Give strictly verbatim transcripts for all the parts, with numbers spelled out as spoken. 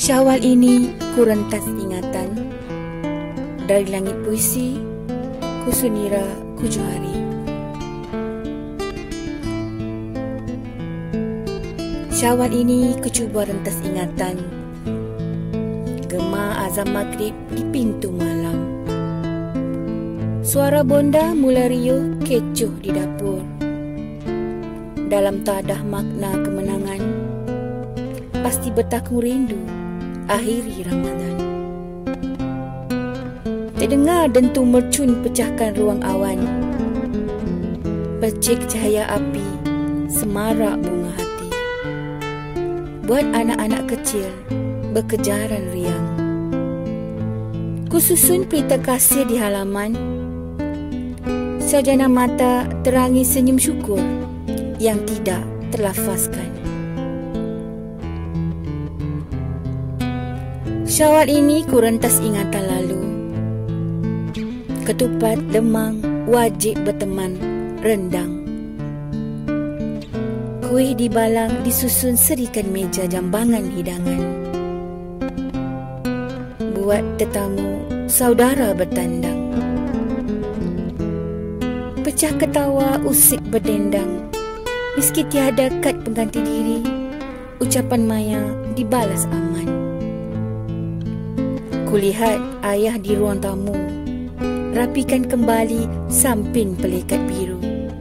Syawal ini ku rentas ingatan dari langit puisi Kusunira Kujuhari. Syawal ini ku cuba rentas ingatan gema azan maghrib di pintu malam. Suara bonda mula riuh kecoh di dapur. Dalam tadah makna kemenangan, pasti bertakung rindu akhiri Ramadan. Terdengar dentu mercun pecahkan ruang awan. Percik cahaya api semarak bunga hati. Buat anak-anak kecil berkejaran riang. Kususun pelita kasir di halaman. Sarjana mata terangi senyum syukur yang tidak terlafazkan. Syawal ini ku rentas ingatan lalu. Ketupat lemang wajib berteman rendang. Kuih dibalang disusun serikan meja jambangan hidangan. Buat tetamu saudara bertandang. Pecah ketawa usik berdendang. Meski tiada kad pengganti diri, ucapan maya dibalas aman. Kulihat ayah di ruang tamu, rapikan kembali samping pelikat biru.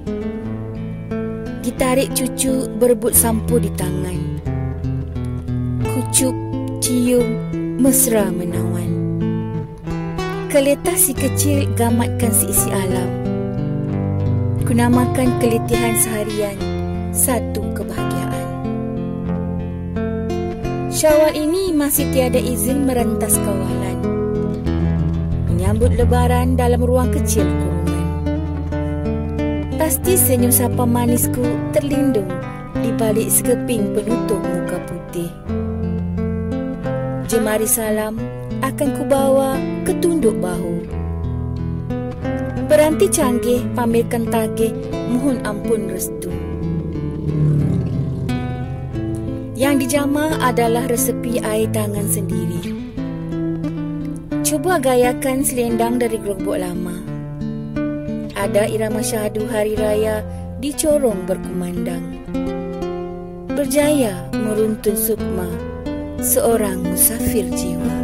Ditarik cucu berebut sampo di tangan. Kucup, cium, mesra menawan. Keletas si kecil gamatkan seisi alam. Kunamakan keletihan seharian satu kebahagiaan. Syawal ini masih tiada izin merentas kawalan. Menyambut lebaran dalam ruang kecil kurungan. Pasti senyum sapa manisku terlindung di balik sekeping penutup muka putih. Jemari salam akan kubawa ke tunduk bahu. Peranti canggih pamerkan tagih mohon ampun restu. Yang dijamah adalah resepi air tangan sendiri. Cuba gayakan selendang dari gerobak lama. Ada irama syahdu hari raya di corong berkumandang. Berjaya meruntun sukma seorang musafir jiwa.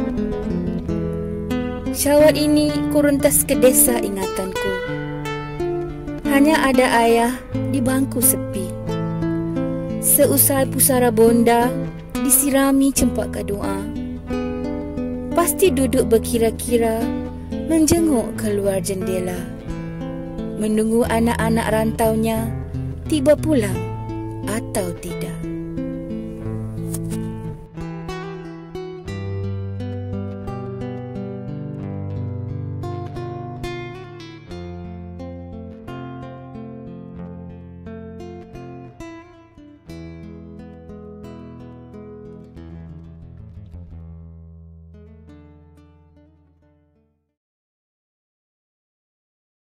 Syawal ini ku rentas ke desa ingatanku. Hanya ada ayah di bangku sepi. Seusai pusara bonda disirami cempaka doa. Pasti duduk berkira-kira menjenguk keluar jendela. Menunggu anak-anak rantaunya tiba pulang atau tidak.